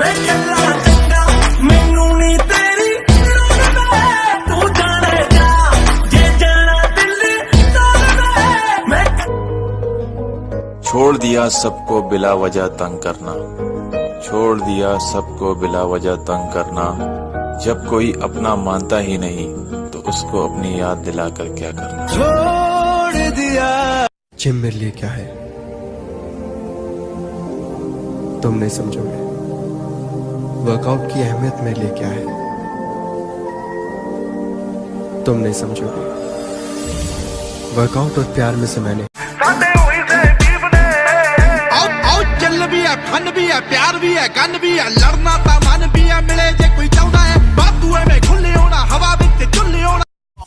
मैं कल्ला चंगा मैनू नी तेरी तू जाने जा जे जाना दिल्ली मैं। छोड़ दिया सबको बिला वजह तंग करना, छोड़ दिया सबको बिला वजह तंग करना। जब कोई अपना मानता ही नहीं तो उसको अपनी याद दिलाकर क्या करना। छोड़ दिया। जिम मेरे लिए क्या है तुम नहीं समझोगे। वर्कआउट की अहमियत मेरे लिए क्या है तुम नहीं समझोगे। वर्कआउट और प्यार में से मैंने चल भी है, फन भी है, प्यार भी है, गन भी है, लड़ना ता मन भी है, मिले जे कोई चाहता है बातूए में खुले होना, हवा विच चुल्ले होना।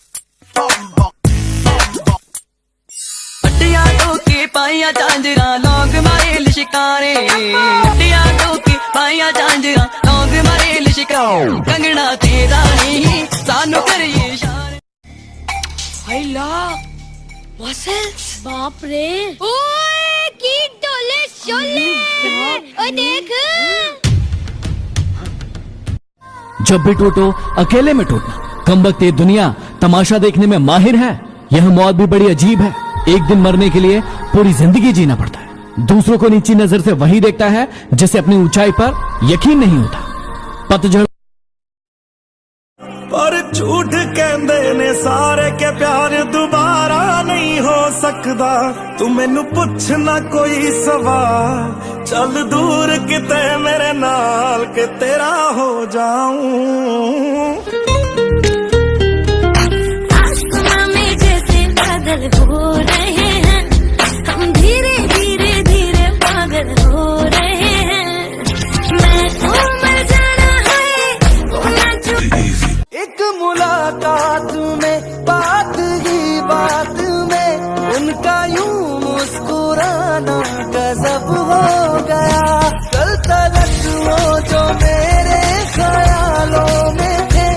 हट्टिया टोके पाइया झांजरा लोग मारे लिशकारे, हट्टिया टोके पाइया झांजरा लोग मारे लिशकारे। कंगना तेरा नहीं सानू करिए इशारे। हैला मसल्स बाप रे। ओए की डोले शोले ओए देख। जब भी टूटो अकेले में टूटना। कमबख्त ये दुनिया तमाशा देखने में माहिर है। यह मौत भी बड़ी अजीब है। एक दिन मरने के लिए पूरी जिंदगी जीना पड़ता है। दूसरों को नीची नजर से वही देखता है जिसे अपनी ऊंचाई पर यकीन नहीं होता। पतझड़ पर झूठ कहंदे ने सारे के प्यार दोबारा नहीं हो सकता। तू मैनू पुछ ना कोई सवाल, चल दूर किते मेरे नाल के तेरा हो जाऊं। आसमां में जैसे बादल हो रहे हैं, हम धीरे धीरे धीरे पागल हो रहे हैं। मैं मर जाना है वो ना छू। एक मुलाकात में बात ही बात में उनका यूं मुस्कुराना गजब हो गया। कल तक वो जो मेरे ख्यालों में थे।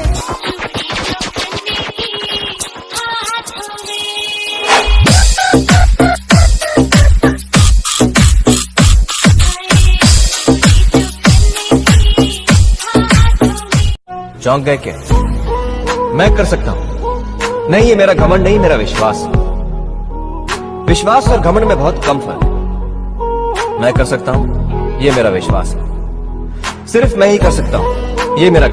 चौंक गए क्या? मैं कर सकता हूं। नहीं, ये मेरा घमंड नहीं, मेरा विश्वास। विश्वास और घमंड में बहुत कम फर्क है। मैं कर सकता हूं, ये मेरा विश्वास है। सिर्फ मैं ही कर सकता हूं, ये मेरा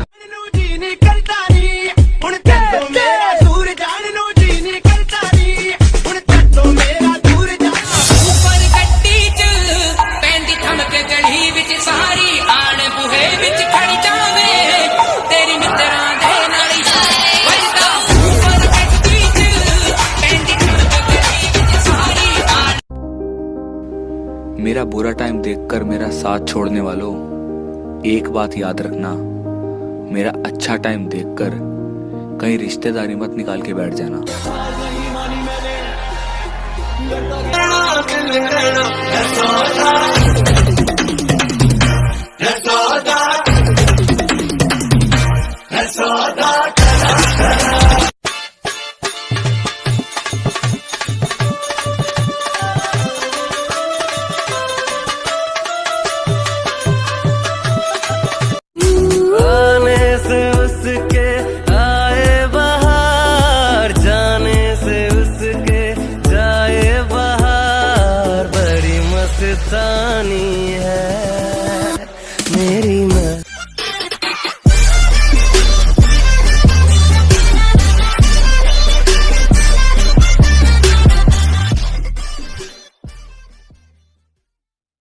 मेरा बुरा टाइम देखकर मेरा साथ छोड़ने वालों, एक बात याद रखना, मेरा अच्छा टाइम देखकर कहीं रिश्तेदारी मत निकाल के बैठ जाना। मस्तानी